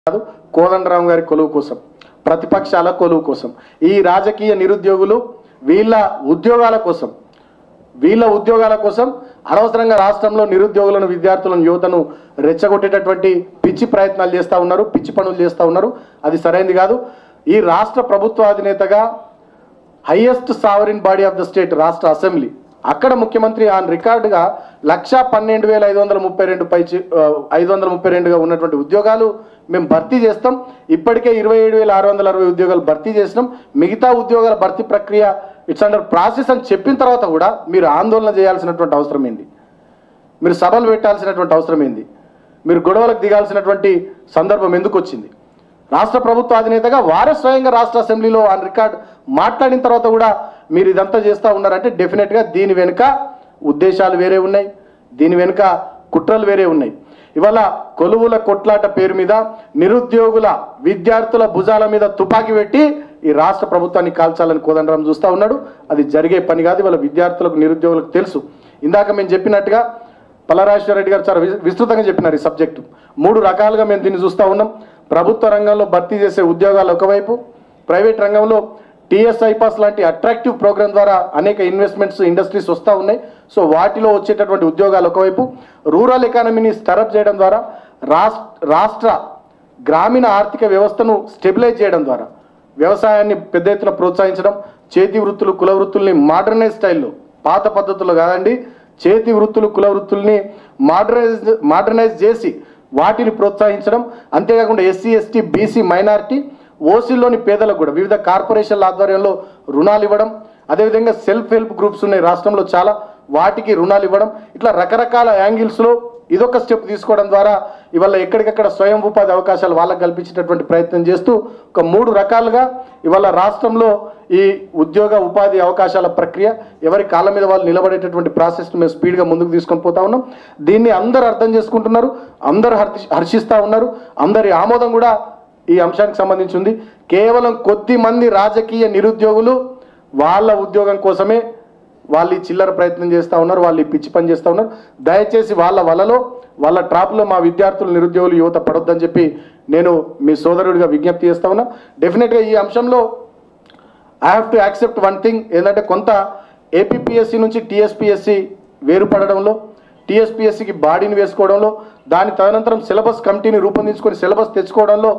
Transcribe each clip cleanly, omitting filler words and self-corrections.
కాదు, కోదండరామ్ గారి కొలువు కోసం, ప్రతిపక్షాల కొలువు కోసం, ఈ రాజకీయ నిరుద్యోగులు వీళ్ళ ఉద్యోగాల కోసం అనవసరంగా రాష్ట్రంలో నిరుద్యోగులను, విద్యార్థులను, యువతను రెచ్చగొట్టేటటువంటి పిచ్చి ప్రయత్నాలు చేస్తూ ఉన్నారు, పిచ్చి పనులు చేస్తూ ఉన్నారు. అది సరైనది కాదు. ఈ రాష్ట్ర ప్రభుత్వ అధినేతగా highest sovereign body of the state రాష్ట్ర అసెంబ్లీ, అక్కడ ముఖ్యమంత్రి ఆన్ రికార్డుగా 1,12,532గా ఉన్నటువంటి ఉద్యోగాలు మేము భర్తీ చేస్తాం. ఇప్పటికే 27,660 ఉద్యోగాలు భర్తీ చేసినాం. మిగతా ఉద్యోగాల భర్తీ ప్రక్రియ ఇట్స్ అండర్ ప్రాసెస్ అని చెప్పిన తర్వాత కూడా మీరు ఆందోళన చేయాల్సినటువంటి అవసరం ఏంది? మీరు సభలు పెట్టాల్సినటువంటి అవసరం ఏంది? మీరు గొడవలకు దిగాల్సినటువంటి సందర్భం ఎందుకు వచ్చింది? రాష్ట్ర ప్రభుత్వ అధినేతగా వారే స్వయంగా రాష్ట్ర అసెంబ్లీలో ఆన్ రికార్డ్ మాట్లాడిన తర్వాత కూడా మీరు ఇదంతా చేస్తూ ఉన్నారంటే డెఫినెట్గా దీని వెనుక ఉద్దేశాలు వేరే ఉన్నాయి, దీని వెనుక కుట్రలు వేరే ఉన్నాయి. ఇవాళ కొలువుల కొట్లాట పేరు మీద నిరుద్యోగుల, విద్యార్థుల భుజాల మీద తుపాకీ పెట్టి ఈ రాష్ట్ర ప్రభుత్వాన్ని కాల్చాలని కోదండరాం చూస్తూ ఉన్నాడు. అది జరిగే పని కాదు. ఇవాళ విద్యార్థులకు, నిరుద్యోగులకు తెలుసు. ఇందాక మేము చెప్పినట్టుగా పల్లరాజేశ్వర రెడ్డి గారు చాలా విస్తృతంగా చెప్పినారు ఈ సబ్జెక్టు. 3 రకాలుగా మేము దీన్ని చూస్తూ ఉన్నాం. ప్రభుత్వ రంగంలో భర్తీ చేసే ఉద్యోగాలు ఒకవైపు, ప్రైవేట్ రంగంలో టీఎస్ఐ పాస్ లాంటి అట్రాక్టివ్ ప్రోగ్రామ్ ద్వారా అనేక ఇన్వెస్ట్మెంట్స్, ఇండస్ట్రీస్ వస్తూ ఉన్నాయి. సో వాటిలో వచ్చేటటువంటి ఉద్యోగాలు ఒకవైపు, రూరల్ ఎకానమీని స్టరప్ చేయడం ద్వారా, రాష్ట్ర గ్రామీణ ఆర్థిక వ్యవస్థను స్టెబిలైజ్ చేయడం ద్వారా వ్యవసాయాన్ని పెద్ద ఎత్తున ప్రోత్సహించడం, చేతి వృత్తులు, కుల వృత్తుల్ని మోడర్నైజ్ స్టైల్లో, పాత పద్ధతుల్లో కాదండి, చేతి వృత్తులు, కుల వృత్తుల్ని మోడర్నైజ్ చేసి వాటిని ప్రోత్సహించడం. అంతేకాకుండా ఎస్సీ, ఎస్టీ, బీసీ, మైనారిటీ, ఓసీలోని పేదలకు కూడా వివిధ కార్పొరేషన్ల ఆధ్వర్యంలో రుణాలు ఇవ్వడం. అదేవిధంగా సెల్ఫ్ హెల్ప్ గ్రూప్స్ ఉన్నాయి రాష్ట్రంలో చాలా, వాటికి రుణాలు ఇవ్వడం. ఇట్లా రకరకాల యాంగిల్స్లో ఇదొక స్టెప్ తీసుకోవడం ద్వారా ఇవాళ ఎక్కడికక్కడ స్వయం ఉపాధి అవకాశాలు వాళ్ళకు కల్పించేటటువంటి ప్రయత్నం చేస్తూ ఒక 3 రకాలుగా ఇవాళ రాష్ట్రంలో ఈ ఉద్యోగ ఉపాధి అవకాశాల ప్రక్రియ ఎవరి కాళ్ళ మీద వాళ్ళు నిలబడేటటువంటి ప్రాసెస్ను మేము స్పీడ్గా ముందుకు తీసుకొని పోతా ఉన్నాం. దీన్ని అందరూ అర్థం చేసుకుంటున్నారు, అందరూ హర్షిస్తూ ఉన్నారు. అందరి ఆమోదం కూడా ఈ అంశానికి సంబంధించి ఉంది. కేవలం కొద్ది మంది రాజకీయ నిరుద్యోగులు వాళ్ళ ఉద్యోగం కోసమే వాళ్ళు ఈ చిల్లర ప్రయత్నం చేస్తూ ఉన్నారు, వాళ్ళు ఈ పిచ్చి పని చేస్తూ ఉన్నారు. దయచేసి వాళ్ళ వలలో, వాళ్ళ ట్రాప్లో మా విద్యార్థులు, నిరుద్యోగులు, యువత పడొద్దని చెప్పి నేను మీ సోదరుడిగా విజ్ఞప్తి చేస్తూ ఉన్నా. డెఫినెట్గా ఈ అంశంలో I have to accept one thing. ఏంటంటే కొంత ఏపీపీఎస్సీ నుంచి టీఎస్పీఎస్సీ వేరుపడడంలో, టీఎస్పీఎస్సీకి బాడీని వేసుకోవడంలో, దాని తదనంతరం సిలబస్ కమిటీని రూపొందించుకొని సిలబస్ తెచ్చుకోవడంలో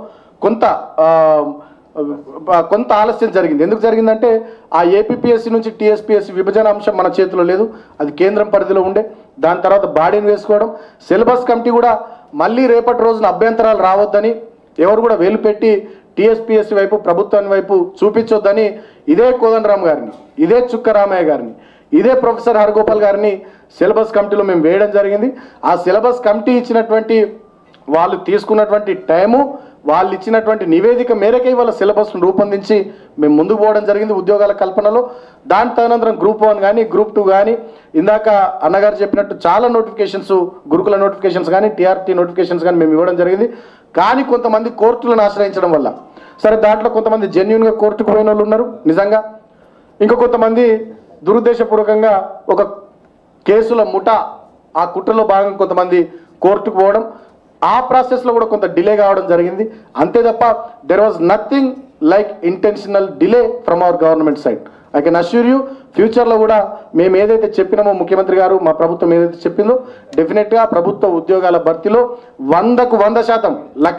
కొంత ఆలస్యం జరిగింది. ఎందుకు జరిగిందంటే ఆ ఏపీపీఎస్సీ నుంచి టీఎస్పీఎస్సీ విభజన అంశం మన చేతిలో లేదు, అది కేంద్రం పరిధిలో ఉండే. దాని తర్వాత బాడీని వేసుకోవడం, సిలబస్ కమిటీ కూడా మళ్ళీ రేపటి రోజున అభ్యంతరాలు రావద్దని, ఎవరు కూడా వేలు పెట్టి టీఎస్పీఎస్సీ వైపు, ప్రభుత్వాన్ని వైపు చూపించొద్దని ఇదే కోదండరామ్ గారిని, ఇదే చుక్కరామయ్య గారిని, ఇదే ప్రొఫెసర్ హరగోపాల్ గారిని సిలబస్ కమిటీలో మేము వేయడం జరిగింది. ఆ సిలబస్ కమిటీ ఇచ్చినటువంటి, వాళ్ళు తీసుకున్నటువంటి టైము, వాళ్ళు ఇచ్చినటువంటి నివేదిక మేరకే వాళ్ళ సిలబస్ను రూపొందించి మేము ముందుకు పోవడం జరిగింది ఉద్యోగాల కల్పనలో. దాని తదనంతరం గ్రూప్ 1 కానీ, గ్రూప్ 2 కానీ, ఇందాక అన్నగారు చెప్పినట్టు చాలా నోటిఫికేషన్స్, గురుకుల నోటిఫికేషన్స్ కానీ, టీఆర్టీ నోటిఫికేషన్స్ కానీ మేము ఇవ్వడం జరిగింది. కానీ కొంతమంది కోర్టులను ఆశ్రయించడం వల్ల, సరే దాంట్లో కొంతమంది జెన్యున్గా కోర్టుకు పోయిన వాళ్ళు ఉన్నారు నిజంగా, ఇంకా కొంతమంది దురుద్దేశపూర్వకంగా ఒక కేసుల ముఠా, ఆ కుట్రలో భాగంగా కొంతమంది కోర్టుకు పోవడం, ఆ ప్రాసెస్లో కూడా కొంత డిలే కావడం జరిగింది. అంతే తప్ప there was nothing like intentional delay from our government side. I can assure you, ఫ్యూచర్లో కూడా మేము ఏదైతే చెప్పినామో, ముఖ్యమంత్రి గారు, మా ప్రభుత్వం ఏదైతే చెప్పిందో, డెఫినెట్గా ప్రభుత్వ ఉద్యోగాల భర్తీలో 100కు 100%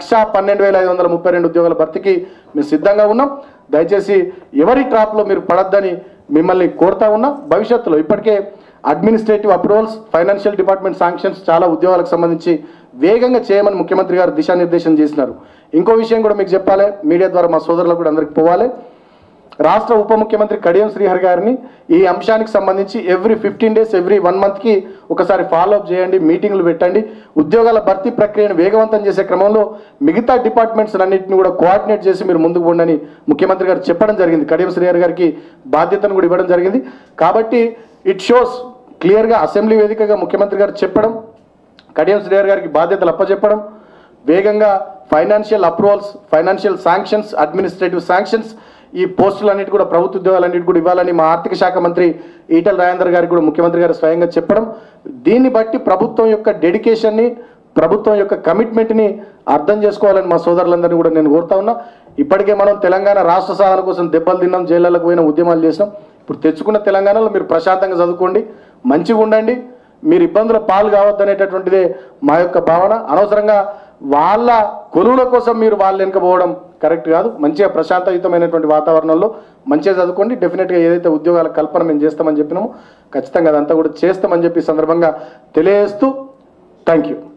1,12,532 ఉద్యోగాల భర్తీకి మేము సిద్ధంగా ఉన్నాం. దయచేసి ఎవరి ట్రాప్లో మీరు పడద్దని మిమ్మల్ని కోరుతా ఉన్నా. భవిష్యత్తులో ఇప్పటికే administrative approvals, financial department sanctions చాలా ఉద్యోగాలకు సంబంధించి వేగంగా చేయమని ముఖ్యమంత్రి గారు దిశానిర్దేశం చేసినారు. ఇంకో విషయం కూడా మీకు చెప్పాలి, మీడియా ద్వారా మా సోదరులకు కూడా అందరికి పోవాలి. రాష్ట్ర ఉప ముఖ్యమంత్రి కడియం శ్రీహరి గారిని ఈ అంశానికి సంబంధించి ఎవ్రీ 15 days, ఎవ్రీ 1 monthకి ఒకసారి ఫాలోఅప్ చేయండి, మీటింగ్లు పెట్టండి. ఉద్యోగాల భర్తీ ప్రక్రియను వేగవంతం చేసే క్రమంలో మిగతా డిపార్ట్మెంట్స్ అన్నింటిని కూడా కోఆర్డినేట్ చేసి మీరు ముందుకు పోండి ముఖ్యమంత్రి గారు చెప్పడం జరిగింది. కడియం శ్రీహరి గారికి బాధ్యతను కూడా ఇవ్వడం జరిగింది. కాబట్టి ఇట్ షోస్ క్లియర్గా అసెంబ్లీ వేదికగా ముఖ్యమంత్రి గారు చెప్పడం, కడియం శ్రీహరి గారికి బాధ్యతలు అప్పచెప్పడం, వేగంగా financial approvals, financial sanctions, administrative sanctions, ఈ పోస్టులన్నిటి కూడా, ప్రభుత్వ ఉద్యోగాలన్నిటి కూడా ఇవ్వాలని మా ఆర్థిక శాఖ మంత్రి ఈటెల రాజేందర్ గారికి కూడా ముఖ్యమంత్రి గారు స్వయంగా చెప్పడం, దీన్ని బట్టి ప్రభుత్వం యొక్క డెడికేషన్ని, ప్రభుత్వం యొక్క కమిట్మెంట్ని అర్థం చేసుకోవాలని మా సోదరులందరినీ కూడా నేను కోరుతా ఉన్నా. ఇప్పటికే మనం తెలంగాణ రాష్ట్ర సాధన కోసం దెబ్బలు తిన్నాం, జైళ్ళకు పోయిన ఉద్యమాలు చేసినాం. ఇప్పుడు తెచ్చుకున్న తెలంగాణలో మీరు ప్రశాంతంగా చదువుకోండి, మంచిగా ఉండండి, మీరు ఇబ్బందుల పాలు కావద్దనేటటువంటిదే మా యొక్క భావన. అనవసరంగా వాళ్ళ కొలువుల కోసం మీరు వాళ్ళ వెనుకపోవడం కరెక్ట్ కాదు. మంచిగా ప్రశాంతయుతమైనటువంటి వాతావరణంలో మంచిగా చదువుకోండి. డెఫినెట్గా ఏదైతే ఉద్యోగాల కల్పన మేము చేస్తామని చెప్పినామో ఖచ్చితంగా అదంతా కూడా చేస్తామని చెప్పి సందర్భంగా తెలియజేస్తూ థ్యాంక్ యూ.